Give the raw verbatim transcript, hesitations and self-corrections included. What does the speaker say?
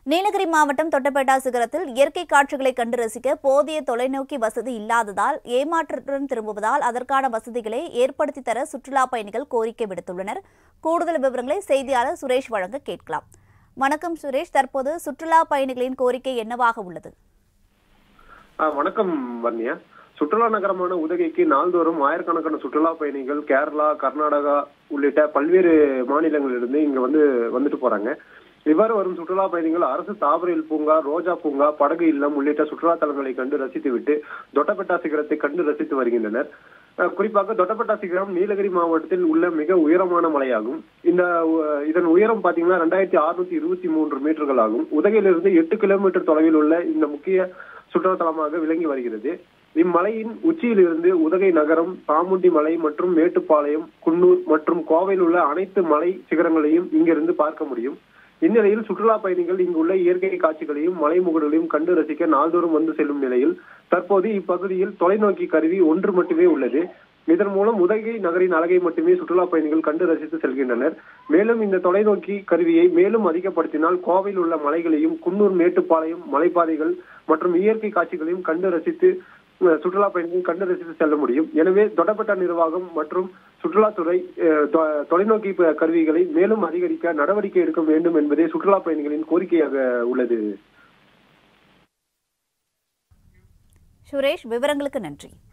நீலகிரி மாவட்டம் தொட்டபெட்டா சிகரத்தில் இயற்கை காட்சிகளை கண்டு ரசிக்க போதிய தொலைநோக்கி வசதி இல்லாததால் ஏமாற்றத்துடன் திரும்புவதால் அதற்கான வசதிகளை ஏற்படுத்தி தர சுற்றுலா பயணிகள் கோரிக்கை விடுத்துள்ளனர். கூடுதல் விவரங்களை செய்தியாளர் சுரேஷ் வழங்க கேட்கலாம். வணக்கம் சுரேஷ், தற்போது சுற்றுலா பயணிகளின் கோரிக்கை என்னவாக உள்ளது? வணக்கம் வன்னியா. சுற்றுலா நகரமான உதகைக்கு நாள்தோறும் ஆயிரக்கணக்கான சுற்றுலா பயணிகள் கேரளா, கர்நாடகா உள்ளிட்ட பல்வேறு மாநிலங்களிலிருந்து இங்க வந்து வந்துட்டு போறாங்க. இவ்வாறு வரும் சுற்றுலா பயணிகள் அரசு தாவரவியல் பூங்கா, ரோஜா பூங்கா, படகு இல்லம் உள்ளிட்ட சுற்றுலா தலங்களை கண்டு ரசித்துவிட்டு தொட்டபெட்டா சிகரத்தை கண்டு ரசித்து வருகின்றனர். குறிப்பாக தொட்டபெட்டா சிகரம் நீலகிரி மாவட்டத்தில் உள்ள மிக உயரமான மலையாகும். இந்த இதன் உயரம் பாத்தீங்கன்னா ரெண்டாயிரத்தி அறுநூத்தி இருபத்தி மூன்று மீட்டர்கள் ஆகும். உதகையிலிருந்து எட்டு கிலோமீட்டர் தொலைவில் உள்ள இந்த முக்கிய சுற்றுலா தலமாக விளங்கி வருகிறது. இம்மலையின் உச்சியில் இருந்து உதகை நகரம், பாமுண்டி மலை மற்றும் மேட்டுப்பாளையம், குன்னூர் மற்றும் கோவையில் உள்ள அனைத்து மலை சிகரங்களையும் இங்கிருந்து பார்க்க முடியும். இந்நிலையில் சுற்றுலா பயணிகள் இங்குள்ள இயற்கை காட்சிகளையும் மலைமுகடுகளையும் கண்டு ரசிக்க நாள்தோறும் வந்து செல்லும் நிலையில் தற்போது இப்பகுதியில் தொலைநோக்கி கருவி ஒன்று மட்டுமே உள்ளது. இதன் மூலம் உதகை நகரின் அழகை மட்டுமே சுற்றுலா பயணிகள் கண்டு ரசித்து செல்கின்றனர். மேலும் இந்த தொலைநோக்கி கருவியை மேலும் அதிகப்படுத்தினால் கோவையில் உள்ள மலைகளையும், குன்னூர், மேட்டுப்பாளையம் மலைப்பாதைகள் மற்றும் இயற்கை காட்சிகளையும் கண்டு ரசித்து சுற்றுலா பயணிகள் கண்டு ரசித்து செல்ல முடியும். எனவே தொட்டபெட்டா நிர்வாகம் மற்றும் சுற்றுலாத்துறை தொலைநோக்கி கருவிகளை மேலும் அதிகரிக்க நடவடிக்கை எடுக்க வேண்டும் என்பதே சுற்றுலா பயணிகளின் கோரிக்கையாக உள்ளது. சுரேஷ், விவரங்களுக்கு நன்றி.